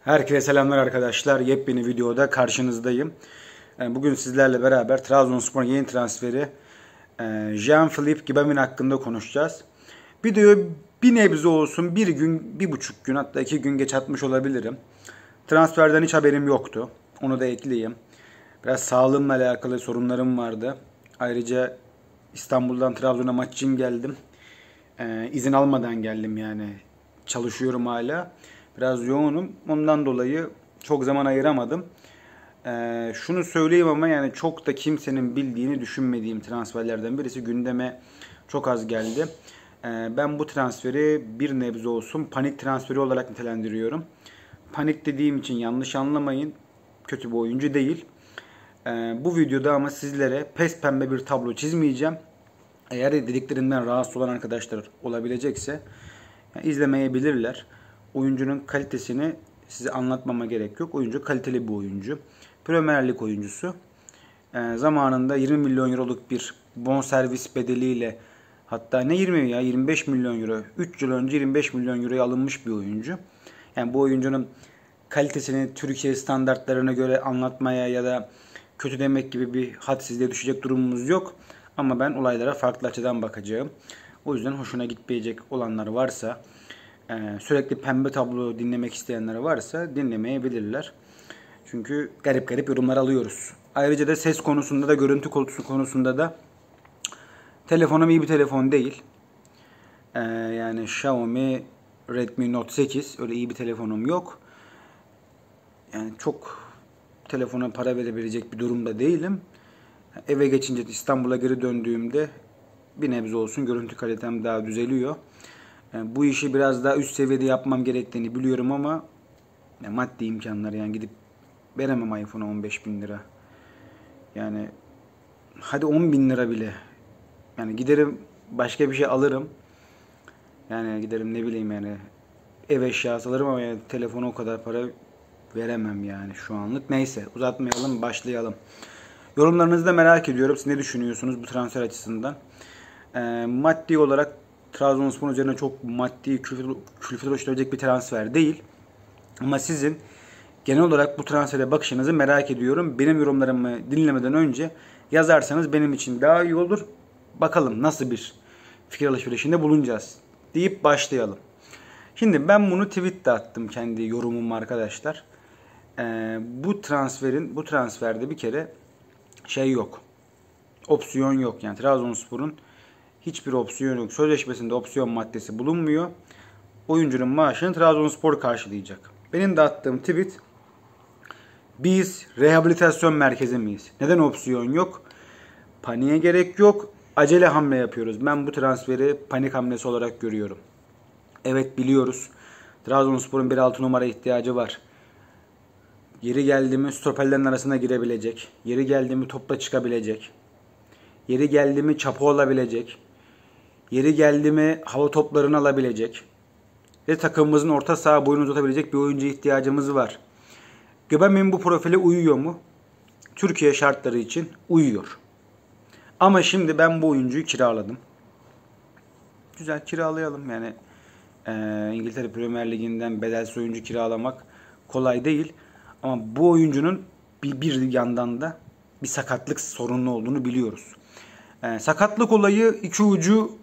Herkese selamlar arkadaşlar. Yepyeni videoda karşınızdayım. Bugün sizlerle beraber Trabzonspor'un yeni transferi Jean-Philippe Gbamin hakkında konuşacağız. Videoyu bir nebze olsun bir gün, 1,5 gün hatta 2 gün geç atmış olabilirim. Transferden hiç haberim yoktu. Onu da ekleyeyim. Biraz sağlığımla alakalı sorunlarım vardı. Ayrıca İstanbul'dan Trabzon'a maç için geldim. İzin almadan geldim yani. Çalışıyorum hala. Biraz yoğunum. Ondan dolayı çok zaman ayıramadım. Şunu söyleyeyim ama yani çok da kimsenin bildiğini düşünmediğim transferlerden birisi gündeme çok az geldi. Ben bu transferi bir nebze olsun panik transferi olarak nitelendiriyorum. Panik dediğim için yanlış anlamayın. Kötü bir oyuncu değil. Bu videoda ama sizlere pes pembe bir tablo çizmeyeceğim. Eğer dediklerimden rahatsız olan arkadaşlar olabilecekse yani izlemeyebilirler. Oyuncunun kalitesini size anlatmama gerek yok. Oyuncu kaliteli bir oyuncu. Premier Lig oyuncusu. Zamanında 20 milyon euroluk bir bonservis bedeliyle, hatta ne 20 ya 25 milyon euro. 3 yıl önce 25 milyon euroya alınmış bir oyuncu. Yani bu oyuncunun kalitesini Türkiye standartlarına göre anlatmaya ya da kötü demek gibi bir hadsizliğe düşecek durumumuz yok. Ama ben olaylara farklı açıdan bakacağım. O yüzden hoşuna gitmeyecek olanlar varsa, sürekli pembe tablo dinlemek isteyenler varsa dinlemeyebilirler. Çünkü garip garip yorumlar alıyoruz. Ayrıca da ses konusunda da görüntü konusunda da telefonum iyi bir telefon değil. Yani Xiaomi Redmi Note 8 öyle iyi bir telefonum yok. Yani çok telefona para verebilecek bir durumda değilim. Eve geçince İstanbul'a geri döndüğümde bir nebze olsun görüntü kalitem daha düzeliyor. Yani bu işi biraz daha üst seviyede yapmam gerektiğini biliyorum ama maddi imkanlar yani gidip veremem iPhone'a 15 bin lira. Yani hadi 10 bin lira bile. Yani giderim başka bir şey alırım. Yani giderim ne bileyim yani ev eşyası alırım ama yani telefona o kadar para veremem yani şu anlık. Neyse uzatmayalım, başlayalım. Yorumlarınızı da merak ediyorum. Siz ne düşünüyorsunuz bu transfer açısından? Maddi olarak Trabzonspor'un üzerine çok maddi külfet oluşturabilecek bir transfer değil. Ama sizin genel olarak bu transfere bakışınızı merak ediyorum. Benim yorumlarımı dinlemeden önce yazarsanız benim için daha iyi olur. Bakalım nasıl bir fikir alışverişinde bulunacağız deyip başlayalım. Şimdi ben bunu tweet'te attım, kendi yorumumu arkadaşlar. Bu transferde bir kere şey yok. Opsiyon yok. Yani Trabzonspor'un hiçbir opsiyon yok. Sözleşmesinde opsiyon maddesi bulunmuyor. Oyuncunun maaşını Trabzonspor karşılayacak. Benim de attığım tweet: biz rehabilitasyon merkezi miyiz? Neden opsiyon yok? Paniğe gerek yok. Acele hamle yapıyoruz. Ben bu transferi panik hamlesi olarak görüyorum. Evet, biliyoruz. Trabzonspor'un bir 6 numara ihtiyacı var. Yeri geldi mi stoperlerin arasına girebilecek. Yeri geldi mi topla çıkabilecek. Yeri geldi mi çapa olabilecek. Yeri geldi mi hava toplarını alabilecek. Ve takımımızın orta saha boyunu uzatabilecek bir oyuncu ihtiyacımız var. Gbamin bu profile uyuyor mu? Türkiye şartları için uyuyor. Ama şimdi ben bu oyuncuyu kiraladım. Güzel, kiralayalım yani. İngiltere Premier Ligi'nden bedelsiz oyuncu kiralamak kolay değil. Ama bu oyuncunun bir yandan da bir sakatlık sorunu olduğunu biliyoruz. Sakatlık olayı iki ucu,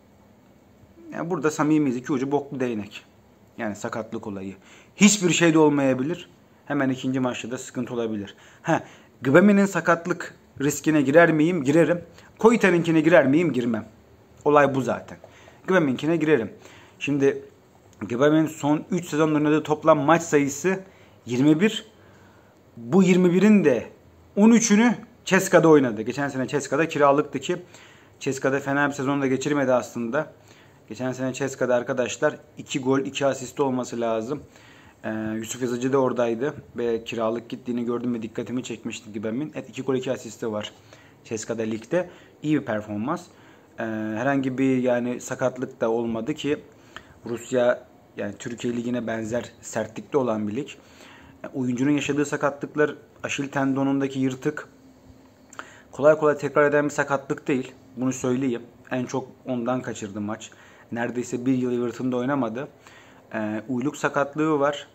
yani burada samimiyiz, iki ucu boklu değnek. Yani sakatlık olayı. Hiçbir şey de olmayabilir. Hemen ikinci maçta da sıkıntı olabilir. Gbamin'in sakatlık riskine girer miyim? Girerim. Koyita'nınkine girer miyim? Girmem. Olay bu zaten. Gbamin'inkine girerim. Şimdi Gbamin son 3 sezon oynadığı toplam maç sayısı 21. Bu 21'in de 13'ünü CSKA'da oynadı. Geçen sene CSKA'da kiralıktı ki CSKA'da fena bir sezon da geçirmedi aslında. Geçen sene CSKA'da arkadaşlar 2 gol 2 asist olması lazım. Yusuf Yazıcı da oradaydı ve kiralık gittiğini gördüm ve dikkatimi çekmişti Gbamin. 2 gol 2 asisti var CSKA'da ligde. İyi bir performans. Herhangi bir yani sakatlık da olmadı ki Rusya yani Türkiye Ligi'ne benzer sertlikte olan bir lig. Oyuncunun yaşadığı sakatlıklar, Aşil tendonundaki yırtık kolay kolay tekrar eden bir sakatlık değil. Bunu söyleyeyim. En çok ondan kaçırdı maç. Neredeyse bir yıl Everton'da oynamadı. Uyluk sakatlığı var.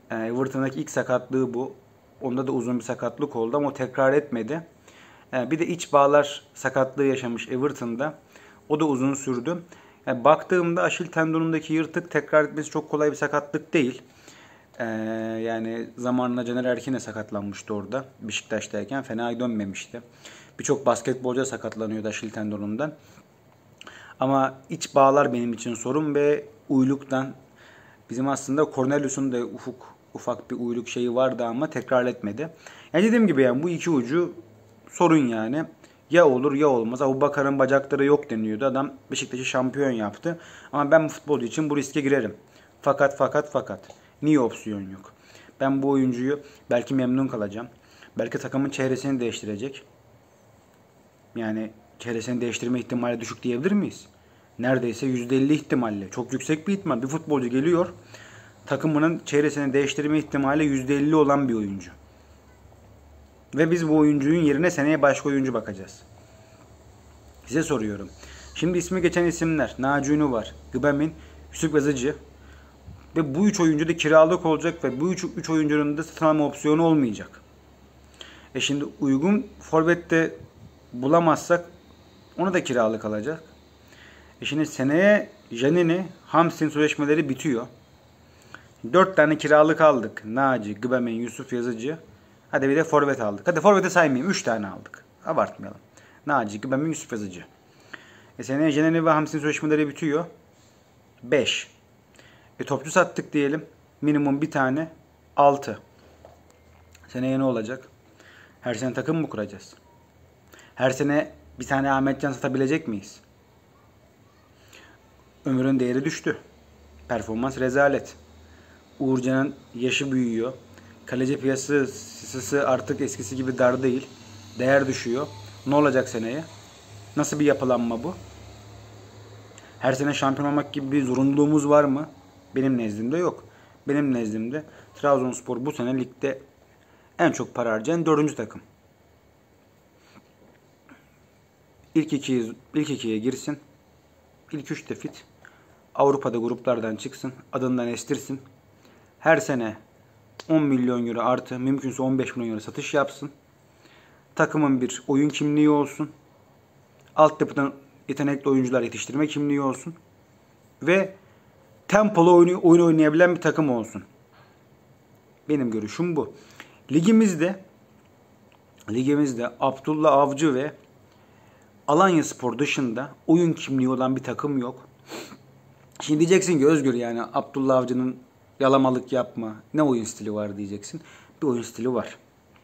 Everton'daki ilk sakatlığı bu. Onda da uzun bir sakatlık oldu ama o tekrar etmedi. Bir de iç bağlar sakatlığı yaşamış Everton'da. O da uzun sürdü. Baktığımda Aşil tendonundaki yırtık tekrar etmesi çok kolay bir sakatlık değil. Yani zamanında Caner Erkin'e sakatlanmıştı orada. Beşiktaş'tayken fena dönmemişti. Birçok basketbolcu sakatlanıyordu Aşil tendonundan. Ama iç bağlar benim için sorun ve uyluktan bizim aslında Cornelius'un da ufak bir uyluk şeyi vardı ama tekrar etmedi. Yani dediğim gibi yani bu iki ucu sorun yani. Ya olur ya olmaz. Abubakar'ın bacakları yok deniyordu. Adam Beşiktaş'ı şampiyon yaptı. Ama ben futbolcu için bu riske girerim. Fakat. Niye opsiyon yok? Ben bu oyuncuyu belki memnun kalacağım. Belki takımın çehresini değiştirecek. Yani çehresini değiştirme ihtimali düşük diyebilir miyiz? Neredeyse %50 ihtimalle. Çok yüksek bir ihtimal. Bir futbolcu geliyor. Takımının çehresini değiştirme ihtimali %50 olan bir oyuncu. Ve biz bu oyuncunun yerine seneye başka oyuncu bakacağız. Size soruyorum. Şimdi ismi geçen isimler. Naci Ünlü var. Gıbemin, Yusuf Yazıcı. Ve bu üç oyuncu da kiralık olacak ve bu üç oyuncunun da satın alma opsiyonu olmayacak. Şimdi uygun forvette bulamazsak onu da kiralık alacak. Şimdi seneye Janini, Hams'in sözleşmeleri bitiyor. 4 tane kiralık aldık. Naci, Gıbemin, Yusuf Yazıcı. Hadi bir de forvet aldık. Hadi forvete saymayayım. 3 tane aldık. Abartmayalım. Naci, Gıbemin, Yusuf Yazıcı. Seneye Janini ve Hams'in sözleşmeleri bitiyor. 5. Topçu sattık diyelim. Minimum bir tane. 6. Seneye ne olacak? Her sene takım mı kuracağız? Her sene bir tane Ahmetcan satabilecek miyiz? Ömür'ün değeri düştü. Performans rezalet. Uğurcan'ın yaşı büyüyor. Kaleci piyasası artık eskisi gibi dar değil. Değer düşüyor. Ne olacak seneye? Nasıl bir yapılanma bu? Her sene şampiyon olmak gibi bir zorunluluğumuz var mı? Benim nezdimde yok. Benim nezdimde Trabzonspor bu sene ligde en çok para harcayan 4. takım. İlk ikiye girsin. İlk 3'te fit. Avrupa'da gruplardan çıksın. Adından estirsin. Her sene 10 milyon euro artı mümkünse 15 milyon euro satış yapsın. Takımın bir oyun kimliği olsun. Altyapıdan yetenekli oyuncular yetiştirme kimliği olsun. Ve tempolu oyun oynayabilen bir takım olsun. Benim görüşüm bu. Ligimizde Abdullah Avcı ve Alanyaspor dışında oyun kimliği olan bir takım yok. Şimdi diyeceksin ki Özgür yani Abdullah Avcı'nın yalamalık yapma. Ne oyun stili var diyeceksin. Bir oyun stili var.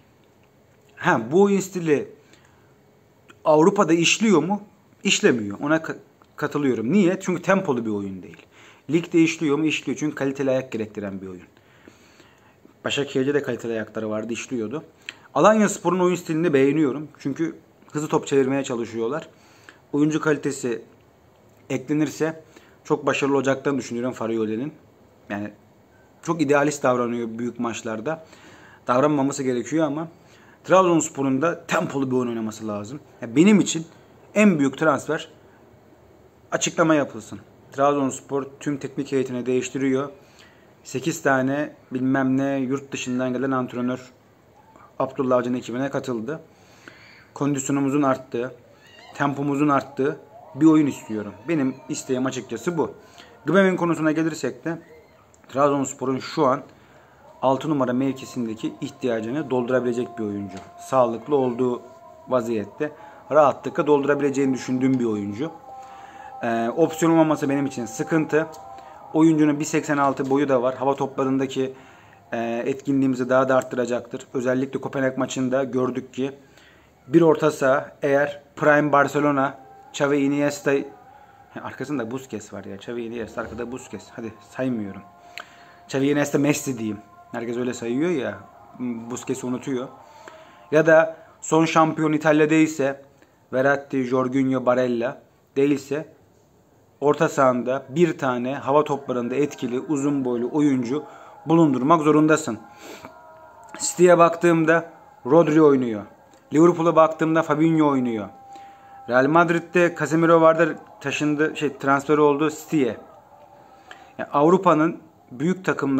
Bu oyun stili Avrupa'da işliyor mu? İşlemiyor. Ona katılıyorum. Niye? Çünkü tempolu bir oyun değil. Ligde işliyor mu? İşliyor. Çünkü kaliteli ayak gerektiren bir oyun. Başakşehir'de de kaliteli ayakları vardı, işliyordu. Alanyaspor'un oyun stilini beğeniyorum. Çünkü hızlı top çevirmeye çalışıyorlar. Oyuncu kalitesi eklenirse çok başarılı olacaklarını düşünüyorum Farioli'nin. Yani çok idealist davranıyor büyük maçlarda. Davranmaması gerekiyor ama Trabzonspor'un da tempolu bir oyun oynaması lazım. Benim için en büyük transfer açıklama yapılsın. Trabzonspor tüm teknik heyetini değiştiriyor. 8 tane bilmem ne yurt dışından gelen antrenör Abdullah Avcı'nın ekibine katıldı. Kondisyonumuzun arttığı, tempomuzun arttığı bir oyun istiyorum. Benim isteğim açıkçası bu. Gıbemin konusuna gelirsek de Trabzonspor'un şu an 6 numara mevkisindeki ihtiyacını doldurabilecek bir oyuncu. Sağlıklı olduğu vaziyette rahatlıkla doldurabileceğini düşündüğüm bir oyuncu. Opsiyon olmaması benim için sıkıntı. Oyuncunun 1.86 boyu da var. Hava toplarındaki etkinliğimizi daha da arttıracaktır. Özellikle Kopenhag maçında gördük ki bir orta saha eğer Prime Barcelona, Xavi Iniesta arkasında Busquets var ya. Xavi Iniesta arkada Busquets. Hadi saymıyorum. Xavi Iniesta Messi diyeyim. Herkes öyle sayıyor ya. Busquets'i unutuyor. Ya da son şampiyon İtalya değilse Verratti, Jorginho, Barella değilse orta sahanda bir tane hava toplarında etkili uzun boylu oyuncu bulundurmak zorundasın. City'ye baktığımda Rodri oynuyor. Liverpool'a baktığımda Fabinho oynuyor. Real Madrid'de Casemiro vardı, transfer oldu City'ye. Yani Avrupa'nın büyük takımları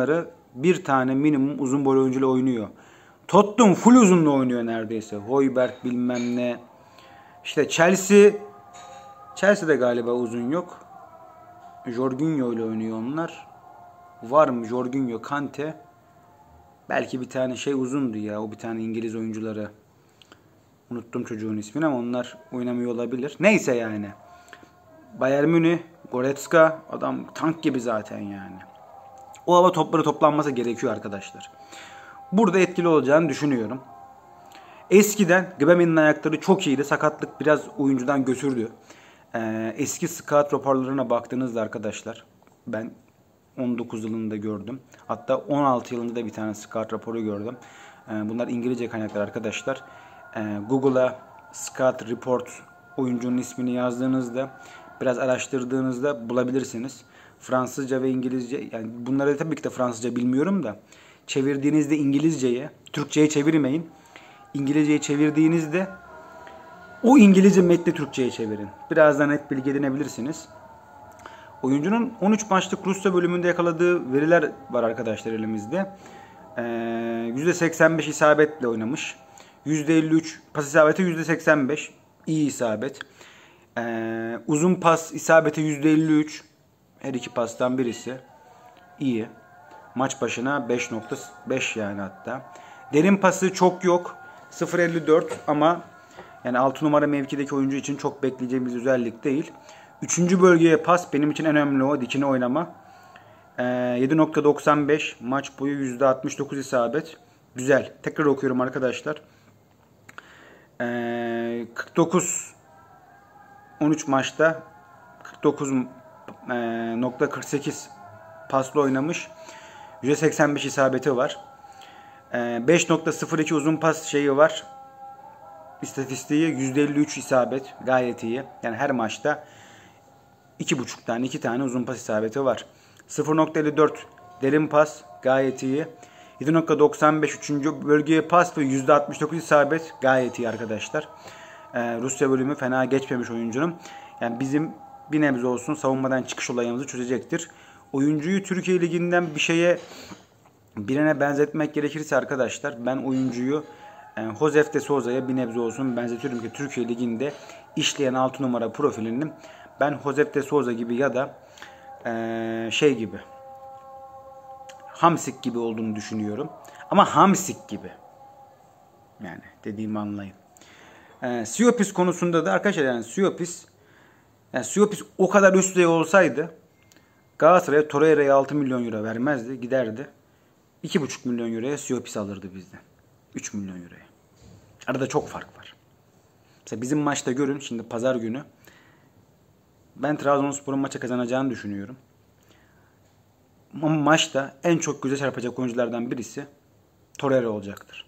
Bir tane minimum uzun boylu oyuncuyla oynuyor. Tottenham full uzunla oynuyor neredeyse. Højbjerg bilmem ne. İşte Chelsea'de galiba uzun yok. Jorginho ile oynuyor onlar. Var mı Jorginho, Kante? Belki bir tane şey uzundu ya. O bir tane İngiliz oyuncuları. Unuttum çocuğun ismini ama onlar oynamıyor olabilir. Neyse yani. Bayern Münih, Goretzka adam tank gibi zaten yani. O hava topları toplanması gerekiyor arkadaşlar. Burada etkili olacağını düşünüyorum. Eskiden Gbamin'in ayakları çok iyiydi. Sakatlık biraz oyuncudan götürdü. Eski scout raporlarına baktığınızda arkadaşlar, ben 19 yılında gördüm. Hatta 16 yılında da bir tane scout raporu gördüm. Bunlar İngilizce kaynaklar arkadaşlar. Google'a scout report oyuncunun ismini yazdığınızda, biraz araştırdığınızda bulabilirsiniz. Fransızca ve İngilizce, yani bunları tabii ki de Fransızca bilmiyorum da çevirdiğinizde İngilizceye, Türkçe'ye çevirmeyin. İngilizce'ye çevirdiğinizde o İngilizce metni Türkçe'ye çevirin. Biraz daha net bilgi edinebilirsiniz. Oyuncunun 13 maçlık Rusya bölümünde yakaladığı veriler var arkadaşlar elimizde. %85 isabetle oynamış. %53 pas isabeti, %85 iyi isabet. Uzun pas isabeti %53. Her iki pastan birisi iyi. Maç başına 5.5 yani hatta. Derin pası çok yok. 0.54 ama yani 6 numara mevkideki oyuncu için çok bekleyeceğimiz özellik değil. 3. bölgeye pas benim için en önemli o. Dikine oynama. 7.95 maç boyu %69 isabet. Güzel. Tekrar okuyorum arkadaşlar. 49 13 maçta 49.48 pasla oynamış. %85 isabeti var. 5.02 uzun pas şeyi var. İstatistiği %53 isabet. Gayet iyi. Yani her maçta 2 tane uzun pas isabeti var. 0.54 derin pas. Gayet iyi. 7.95 3. bölgeye pas ve %69 isabet. Gayet iyi arkadaşlar. Rusya bölümü fena geçmemiş oyuncunun. Yani bizim bir nebze olsun savunmadan çıkış olayımızı çözecektir. Oyuncuyu Türkiye Ligi'nden birine benzetmek gerekirse arkadaşlar, ben oyuncuyu Josef de Souza'ya bir nebze olsun benzetiyorum ki Türkiye Ligi'nde işleyen 6 numara profilinin ben Josef de Souza gibi ya da şey gibi, Hamsik gibi olduğunu düşünüyorum. Ama Hamsik gibi. Yani dediğimi anlayın. Siopis konusunda da arkadaşlar, yani Siopis o kadar üst düzey olsaydı Galatasaray Torreira'ya 6 milyon euro vermezdi. Giderdi. 2,5 milyon euroya Siopis alırdı bizden. 3 milyon euroya. Arada çok fark var. Mesela bizim maçta görün şimdi pazar günü. Ben Trabzonspor'un maça kazanacağını düşünüyorum. Ama maçta en çok göze çarpacak oyunculardan birisi Torreira olacaktır.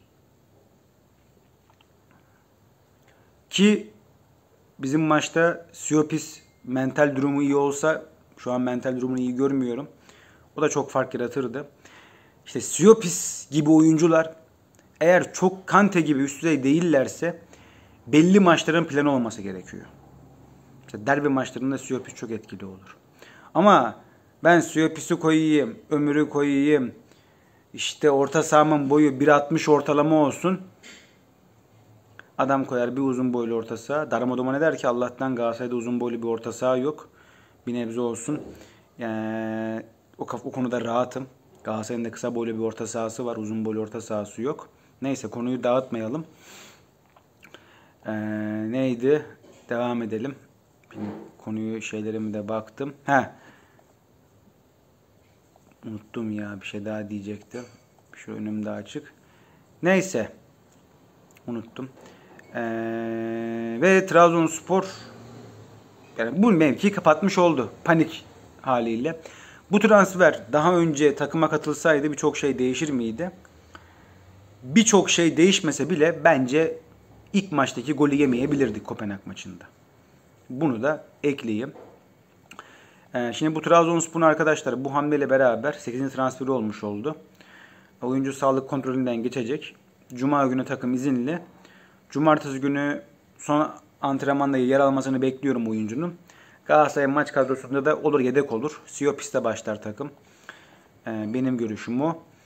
Ki bizim maçta Siopis mental durumu iyi olsa, şu an mental durumunu iyi görmüyorum. O da çok fark yaratırdı. İşte Siopis gibi oyuncular eğer çok Kante gibi üst düzey değillerse belli maçların planı olması gerekiyor. İşte derbi maçlarında Siopis çok etkili olur. Ama ben Siopis'i koyayım, Ömür'ü koyayım, işte orta sahamın boyu 1.60 ortalama olsun. Adam koyar bir uzun boylu orta saha. Darmadağın eder ki Allah'tan Galatasaray'da uzun boylu bir orta saha yok. Bir nebze olsun. Yani o konuda rahatım. Galatasaray'ın da kısa boylu bir orta sahası var. Uzun boylu orta sahası yok. Neyse konuyu dağıtmayalım. Neydi? Devam edelim. Konuyu şeylerime de baktım. Unuttum ya, bir şey daha diyecektim. Şu önümde açık. Neyse. Unuttum. Ve Trabzonspor yani bu mevkiyi kapatmış oldu. Panik haliyle. Bu transfer daha önce takıma katılsaydı birçok şey değişir miydi? Birçok şey değişmese bile bence ilk maçtaki golü yemeyebilirdik Kopenhag maçında. Bunu da ekleyeyim. Şimdi bu Trabzonspor'un arkadaşlar bu hamleyle beraber 8. transferi olmuş oldu. Oyuncu sağlık kontrolünden geçecek. Cuma günü takım izinli. Cumartesi günü son antrenmanda yer almasını bekliyorum oyuncunun. Galatasaray maç kadrosunda da olur, yedek olur. Siopis'te başlar takım. Benim görüşüm o.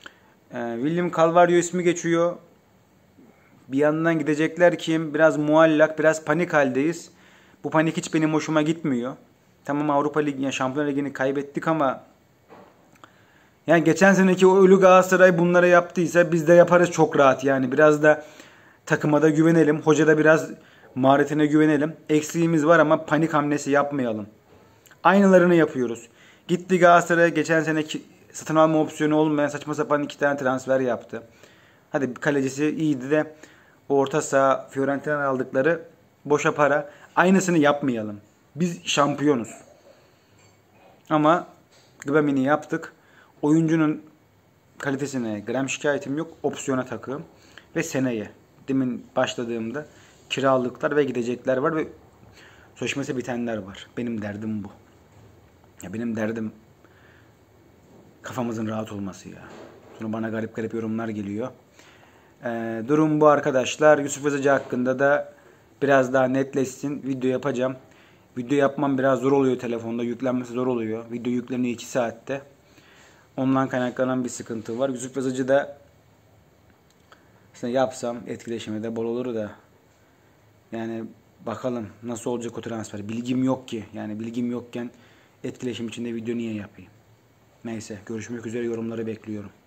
William Carvalho ismi geçiyor. Bir yandan gidecekler kim? Biraz muallak, biraz panik haldeyiz. Bu panik hiç benim hoşuma gitmiyor. Tamam, Avrupa Ligi, yani Şampiyonlar Ligi'ni kaybettik ama yani geçen seneki o ölü Galatasaray bunlara yaptıysa biz de yaparız çok rahat yani. Biraz da takıma da güvenelim. Hoca da biraz maharetine güvenelim. Eksiğimiz var ama panik hamlesi yapmayalım. Aynılarını yapıyoruz. Gitti Galatasaray geçen seneki satın alma opsiyonu olmayan saçma sapan 2 tane transfer yaptı. Hadi kalecisi iyiydi de orta saha Fiorentina'dan aldıkları boşa para. Aynısını yapmayalım. Biz şampiyonuz. Ama Gbamin'i yaptık. Oyuncunun kalitesine gram şikayetim yok. Opsiyona takığım. Ve seneye. Demin başladığımda kiralıklar ve gidecekler var ve sözleşmesi bitenler var. Benim derdim bu. Ya benim derdim kafamızın rahat olması ya. Sonra bana garip garip yorumlar geliyor. Durum bu arkadaşlar. Yusuf Yazıcı hakkında da biraz daha netleşsin. Video yapacağım. Video yapmam biraz zor oluyor telefonda. Yüklenmesi zor oluyor. Video yükleniyor 2 saatte. Ondan kaynaklanan bir sıkıntı var. Yusuf Yazıcı da işte yapsam etkileşimi de bol olur da. Yani bakalım nasıl olacak o transfer. Bilgim yok ki. Yani bilgim yokken etkileşim içinde video niye yapayım? Neyse, görüşmek üzere, yorumları bekliyorum.